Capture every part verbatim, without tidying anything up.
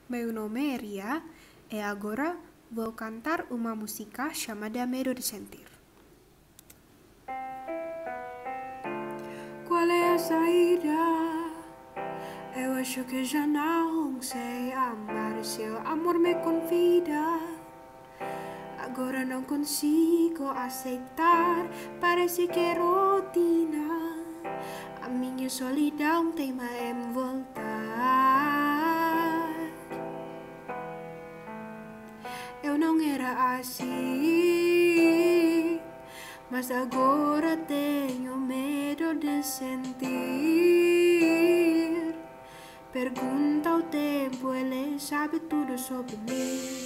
Meu nome é Ria e agora vou cantar uma música chamada Medo de Sentir. Qual é a saída? Eu acho que já não sei amar. Seu amor me convida. Agora não consigo aceitar. Parece que é rotina. A minha solidão teima em voltar. Eu não era assim, mas agora tenho medo de sentir. Pergunta ao tempo, ele sabe tudo sobre mim.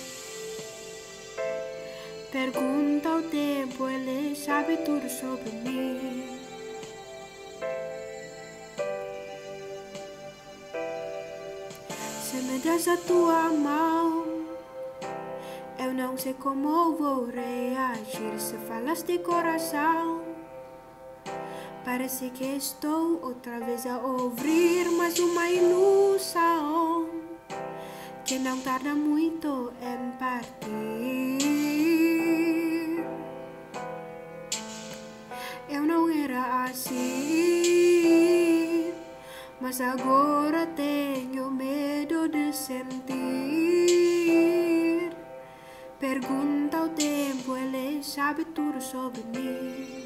Pergunta ao tempo, ele sabe tudo sobre mim. Se me das a tua mão, eu não sei como vou reagir. Se falas de coração, parece que estou outra vez a ouvir mais uma ilusão que não tarda muito em partir. Eu não era assim, mas agora tenho medo de sentir. Pergunta ao tempo, ele sabe tudo sobre mim.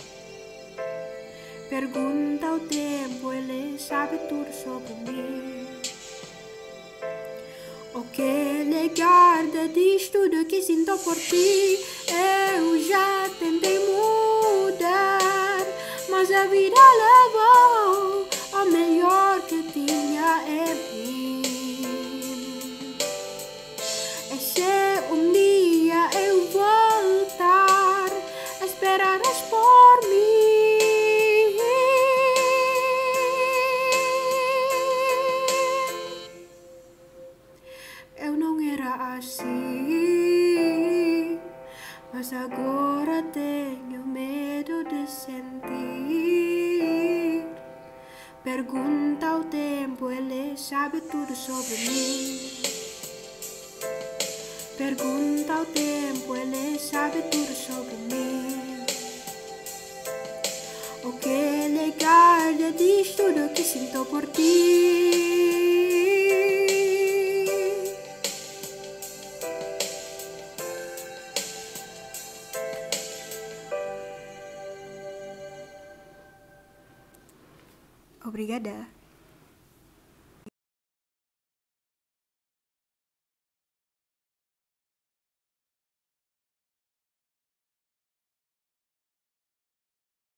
Pergunta ao tempo, ele sabe tudo sobre mim. O que ele guarda diz tudo que sinto por ti. Eu já tentei mudar, mas a vida levou o melhor que tinha em mim. E se um dia eu voltar, esperarás por mim. Eu não era assim, mas agora tenho medo de sentir. Pergunta ao tempo, ele sabe tudo sobre mim. Pergunta ao tempo, ele sabe tudo sobre mim. O que ele guarda diz tudo que sinto por ti. Obrigada.